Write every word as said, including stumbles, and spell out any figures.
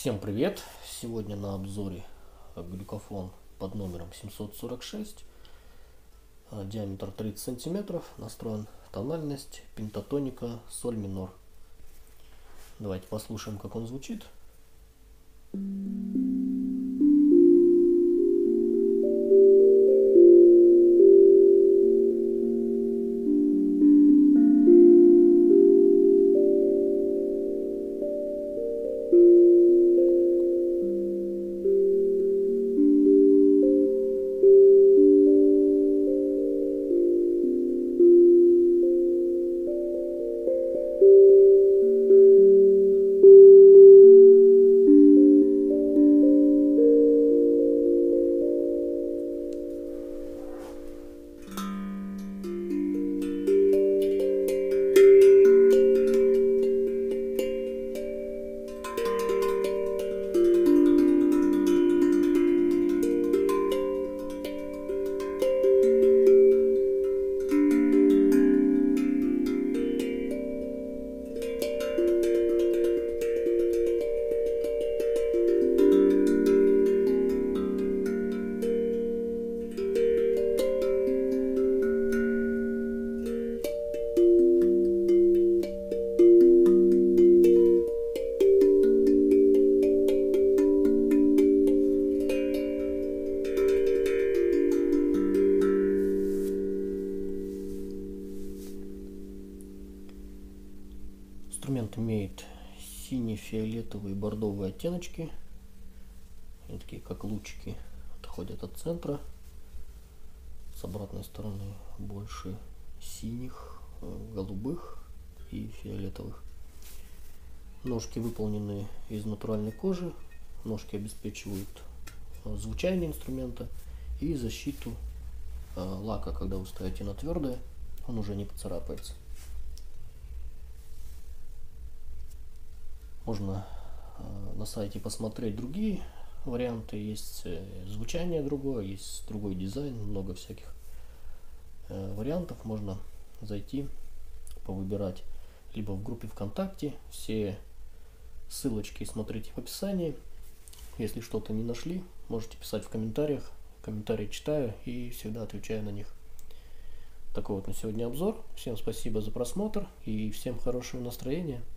Всем привет! Сегодня на обзоре глюкофон под номером семьсот сорок шесть, диаметр тридцать сантиметров, настроен тональность пентатоника соль минор. Давайте послушаем, как он звучит. Инструмент имеет сине-фиолетовые и бордовые оттеночки. Они такие, как лучики, отходят от центра. С обратной стороны больше синих, голубых и фиолетовых. Ножки выполнены из натуральной кожи. Ножки обеспечивают звучание инструмента и защиту лака. Когда вы ставите на твердое, он уже не поцарапается. Можно на сайте посмотреть другие варианты. Есть звучание другое, есть другой дизайн, много всяких вариантов. Можно зайти, повыбирать либо в группе ВКонтакте. Все ссылочки смотрите в описании. Если что-то не нашли, можете писать в комментариях. Комментарии читаю и всегда отвечаю на них. Такой вот на сегодня обзор. Всем спасибо за просмотр и всем хорошего настроения.